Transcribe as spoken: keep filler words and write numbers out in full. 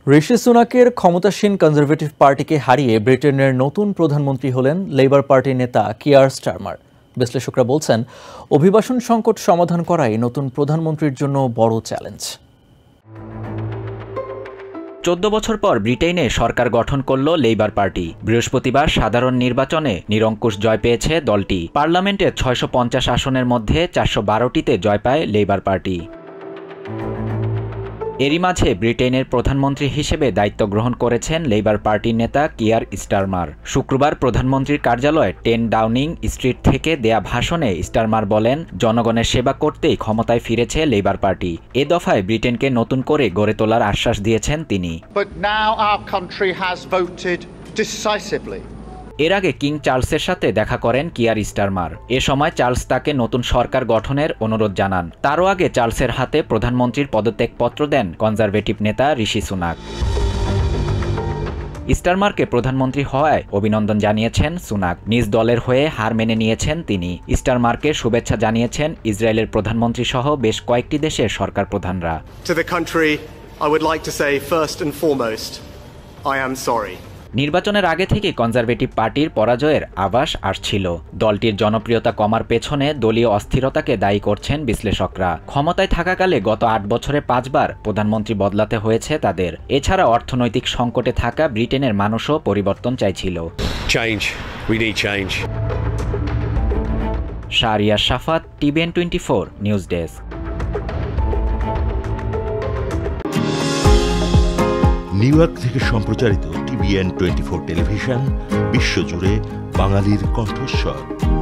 ঋষি সুনাকের ক্ষমতাসীন কনজারভেটিভ পার্টিকে হারিয়ে ব্রিটেনের নতুন প্রধানমন্ত্রী হলেন লেবার পার্টির নেতা কিয়ার স্টারমার। বিশ্লেষকরা বলছেন, অভিবাসন সংকট সমাধান করাই নতুন প্রধানমন্ত্রীর জন্য বড় চ্যালেঞ্জ। চোদ্দ বছর পর ব্রিটেনে সরকার গঠন করল লেবার পার্টি। বৃহস্পতিবার সাধারণ নির্বাচনে নিরঙ্কুশ জয় পেয়েছে দলটি। পার্লামেন্টে ছয়শো পঞ্চাশ আসনের মধ্যে চারশো বারোটিতে জয় পায় লেবার পার্টি। এরই মাঝে ব্রিটেনের প্রধানমন্ত্রী হিসেবে দায়িত্ব গ্রহণ করেছেন লেবার পার্টির নেতা কিয়ার স্টারমার। শুক্রবার প্রধানমন্ত্রীর কার্যালয়ে টেন ডাউনিং স্ট্রিট থেকে দেয়া ভাষণে স্টারমার বলেন, জনগণের সেবা করতেই ক্ষমতায় ফিরেছে লেবার পার্টি। এ দফায় ব্রিটেনকে নতুন করে গড়ে তোলার আশ্বাস দিয়েছেন তিনি। এর আগে কিং চার্লসের সাথে দেখা করেন কিয়ার স্টারমার। এ সময় চার্লস তাকে নতুন সরকার গঠনের অনুরোধ জানান। তারও আগে চার্লসের হাতে প্রধানমন্ত্রীর পদত্যাগপত্র দেন কনজারভেটিভ নেতা ঋষি সুনাক। স্টারমারকে প্রধানমন্ত্রী হওয়ায় অভিনন্দন জানিয়েছেন সুনাক। নিজ দলের হয়ে হার মেনে নিয়েছেন তিনি। স্টারমারকে শুভেচ্ছা জানিয়েছেন ইসরায়েলের প্রধানমন্ত্রী সহ বেশ কয়েকটি দেশের সরকার প্রধানরা। To the country, I would like to say first and foremost, I am sorry. নির্বাচনের আগে থেকে কনজারভেটিভ পার্টির পরাজয়ের আভাস আসছিল। দলটির জনপ্রিয়তা কমার পেছনে দলীয় অস্থিরতাকে দায়ী করছেন বিশ্লেষকরা। ক্ষমতায় থাকাকালে গত আট বছরে পাঁচবার প্রধানমন্ত্রী বদলাতে হয়েছে তাদের। এছাড়া অর্থনৈতিক সংকটে থাকা ব্রিটেনের মানুষও পরিবর্তন চাইছিল। Change. We need change. Shahriar Shafat, TVN twenty four news desk. New York থেকে সম্প্রচারিত টিভিএন টোয়েন্টি ফোর টেলিভিশন বিশ্বজুড়ে বাঙালির কণ্ঠস্বর।